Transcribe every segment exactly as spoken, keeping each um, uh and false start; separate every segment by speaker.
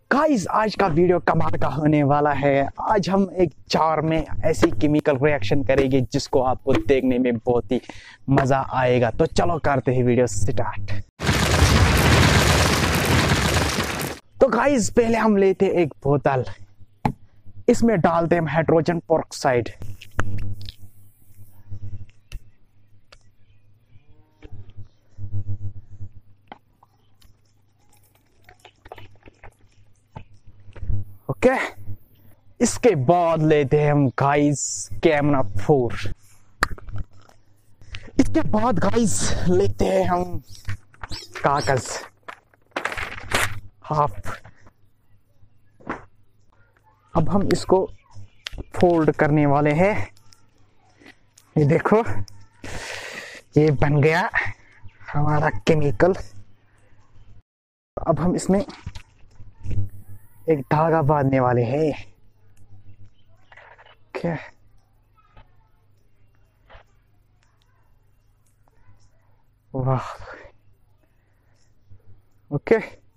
Speaker 1: Guys आज का video कमाल का होने वाला है। आज हम एक जार में ऐसी केमिकल रिएक्शन करेंगे जिसको आपको देखने में बहुत ही मजा आएगा। तो चलो करते हैं वीडियो स्टार्ट। तो गाइस पहले हम लेते एक बोतल, इसमें डालते हम हाइड्रोजन पेरोक्साइड। Okay okay. इसके बाद लेते हैं हम गाइस कैमरा फोर। इसके बाद गाइस लेते हैं हम कागज हाफ। अब हम इसको फोल्ड करने वाले हैं। ये देखो ये बन गया हमारा केमिकल। अब हम इसमें एक धागा बांधने वाले हैं। क्या वाह, ओके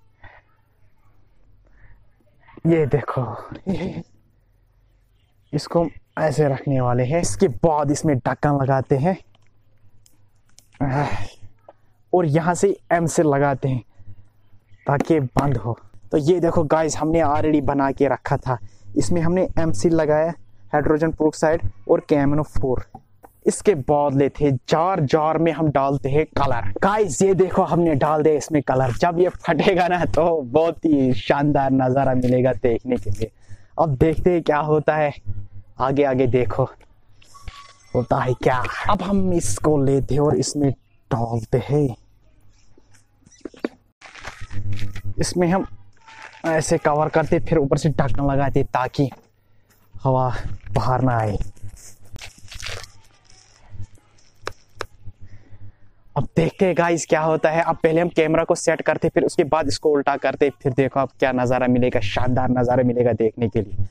Speaker 1: ये देखो ये इसको ऐसे रखने वाले हैं। इसके बाद इसमें ढक्कन लगाते हैं और यहां से एम से लगाते हैं ताकि बंद हो। तो ये देखो गाइस हमने ऑलरेडी बना के रखा था। इसमें हमने एम सी लगाया, हाइड्रोजन पेरोक्साइड और कैमनो फोर। इसके बाद लेते हैं जार। जार में हम डालते हैं कलर। गाइस ये देखो हमने डाल दिया इसमें कलर। जब ये फटेगा ना तो बहुत ही शानदार नजारा मिलेगा देखने के लिए। अब देखते हैं क्या होता है, आगे आगे देखो होता है क्या। अब हम इसको लेते हैं और इसमें डालते हैं। इसमें हम ऐसे कवर करते फिर ऊपर से ढक्कन लगाते ताकि हवा बाहर ना आए। अब देखते हैं गाइस क्या होता है। अब पहले हम कैमरा को सेट करते फिर उसके बाद इसको उल्टा करते, फिर देखो अब क्या नजारा मिलेगा, शानदार नजारा मिलेगा देखने के लिए।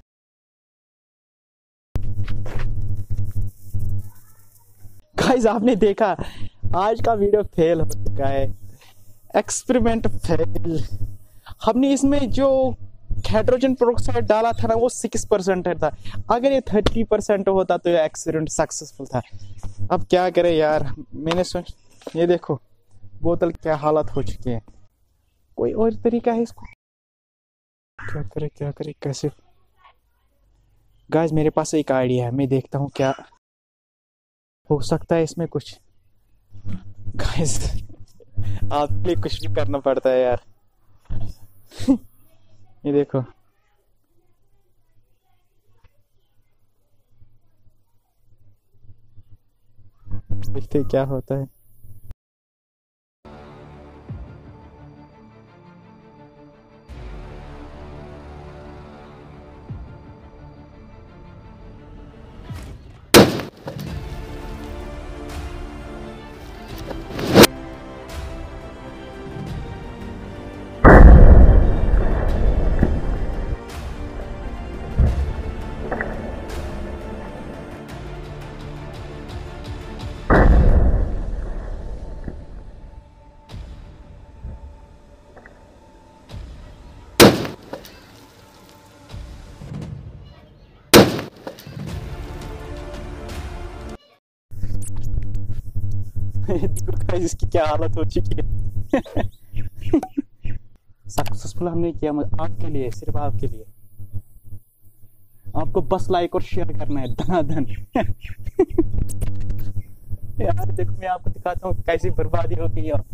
Speaker 1: गाइस आपने देखा आज का वीडियो फेल हो चुका है, एक्सपेरिमेंट फेल। हमने इसमें जो हाइड्रोजन पेरोक्साइड डाला था ना वो सिक्स परसेंट था। अगर ये थर्टी परसेंट होता तो ये एक्सपेरिमेंट सक्सेसफुल था। अब क्या करें यार, मैंने सोच ये देखो बोतल क्या हालत हो चुकी है। कोई और तरीका है इसको, क्या करे क्या करे कैसे। गाइस मेरे पास एक आइडिया है, मैं देखता हूँ क्या हो सकता है इसमें कुछ। गाइस आपके लिए कुछ भी करना पड़ता है यार। ये देखो देखते क्या होता है। इसकी क्या हालत हो चुकी है। सक्सेसफुल हमने किया, आपके लिए, सिर्फ आपके लिए। आपको बस लाइक और शेयर करना है धनाधन। यार देखो मैं आपको दिखाता हूँ कैसी बर्बादी हो गई यहाँ पे।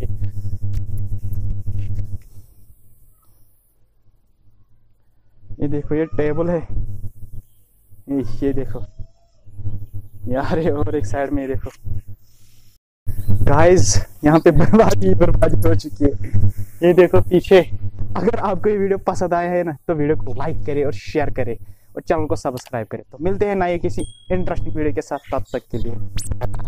Speaker 1: ये देखो ये टेबल है, ये देखो यार, ये और एक साइड में ये देखो गाइस यहाँ पे बर्बादी बर्बादी हो चुकी है। ये देखो पीछे। अगर आपको ये वीडियो पसंद आया है ना तो वीडियो को लाइक करें और शेयर करें और चैनल को सब्सक्राइब करें। तो मिलते हैं नए किसी इंटरेस्टिंग वीडियो के साथ, तब तक के लिए।